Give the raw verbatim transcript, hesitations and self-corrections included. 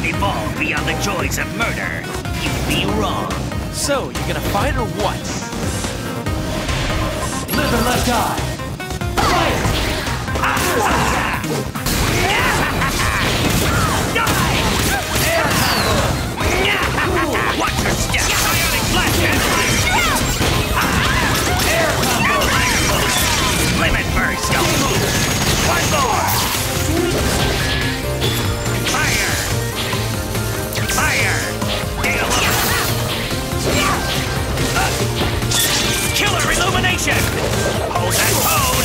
have evolved beyond the joys of murder, you'd be wrong. So, you're gonna fight or what? Live and let die! Fire! Watch your step! Bionic flash! Air combo! Limit burst! Don't move! One more! Fire! Fire! Take a look! Killer illumination! Hold that pose!